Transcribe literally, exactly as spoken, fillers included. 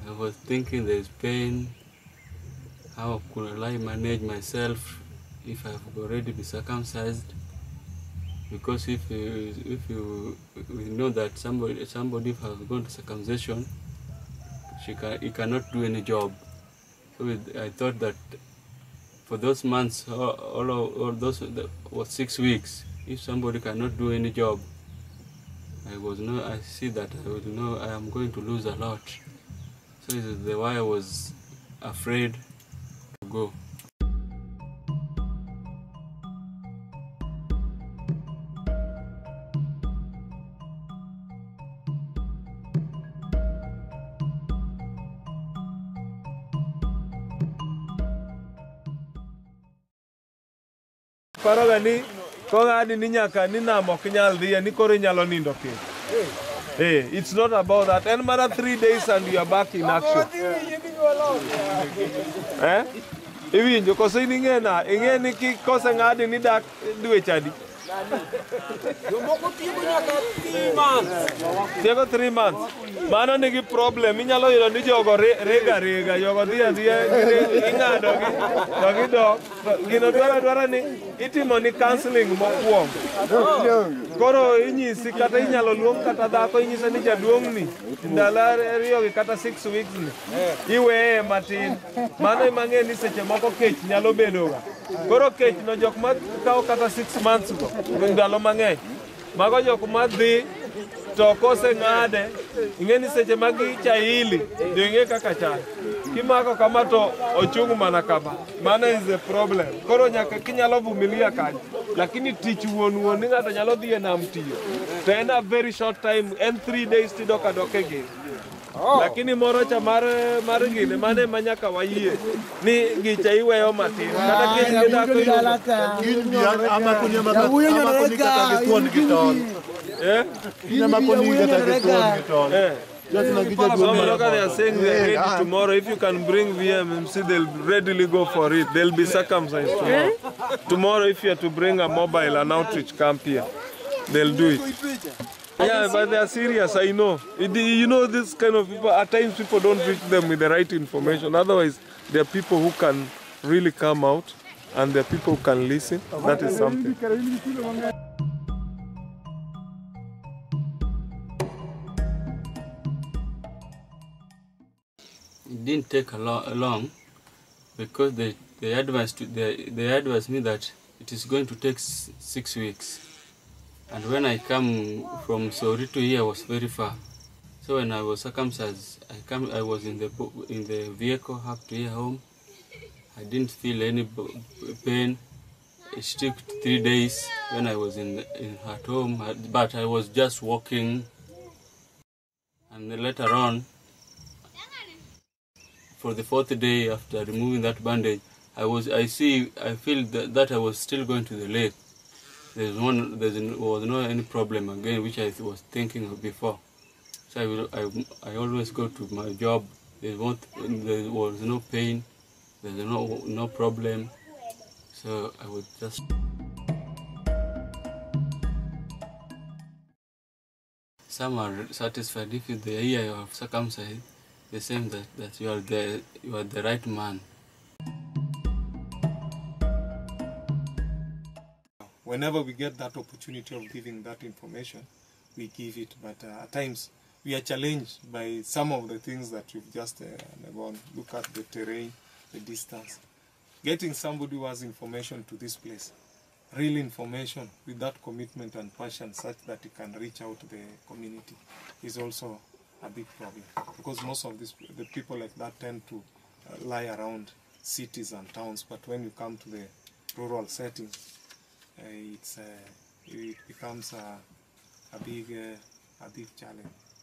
I was thinking there's pain. How could I manage myself if I've already been circumcised? Because if you, if you, we know that somebody somebody has gone to circumcision, she can, he cannot do any job. So it, I thought that for those months, all, all, all those the, was six weeks. If somebody cannot do any job, I was no. I see that I will know I am going to lose a lot. So this is the why I was afraid to go. Parogani, kogani ni nyaka ni na moknyal dhiye ni kore nyalo nindo ke. Hey, it's not about that. And matter three days and you are back in action. Eh? Iwinjo koso inge na, inge ni ki koso ngadi ni dak dwe chadi. Yomoko tiego nyaka three months. Tiego three months. Mano nigi problem. Inyalo yudo ni jogo rega rega. Jogo dhia dhia ingado gi. Dogi dog. Gino dwara dwara ni itimo ni counseling mokwongo. Koro inyisi kata inyalo luong kata dhako inyisa ni jaduong' ni ndalo ariyo gi kata six weeks ni iweye matin. Mano emang'e ni seche moko kech nyalo bedoga. Koro kech no jok ma kawo kata six months go ndalo mang'eny. Mago jok ma dhi to kose ng'ade ing'e ni seche magi chaili dio ing'e kaka chal. Kimako kama to ochung' mana kama. Mano is the problem. Koro nyaka kinyalo vumilia kanyo. Lakini tich wuon wuon ni ng'ato nyalo dhi e nam tiyo. To en a very short time, en three days tidok adoke gi. Lakini moro cha mar mar gine mane manyaka wayie ni gicha iweyo matin. Kata kech gidako yudo. Ama kunya ama kunya kata gituon giton. Eh? Ama kunya kata gituon giton. Eh. Some look they are saying they are ready tomorrow. If you can bring V M M C, they'll readily go for it. They'll be circumcised tomorrow. Tomorrow, if you are to bring a mobile, an outreach camp here, they'll do it. Yeah, but they are serious, I know. You know, this kind of people, at times people don't reach them with the right information. Otherwise, there are people who can really come out and there are people who can listen. That is something. It didn't take a lo long because they, they, advised, they, they advised me that it is going to take six weeks. And when I come from Sori to here was very far. So when I was circumcised, I, come, I was in the, in the vehicle up to here home. I didn't feel any pain. It took three days when I was in, in at home, but I was just walking. And then later on, for the fourth day after removing that bandage, I was I see I feel that, that I was still going to the lake. There's one there was no any problem again, which I was thinking of before. So I will, I, I always go to my job. There was there was no pain. There's no no problem. So I would just. Some are satisfied if they hear you are circumcised. The same that, that you are the you are the right man. Whenever we get that opportunity of giving that information, we give it. But uh, at times we are challenged by some of the things that you've just uh, gone. Look at the terrain, the distance. Getting somebody who has information to this place, real information with that commitment and passion, such that it can reach out to the community, is also a big problem, because most of these the people like that tend to uh, lie around cities and towns, but when you come to the rural setting, uh, it's uh, it becomes a, a big uh, a big challenge.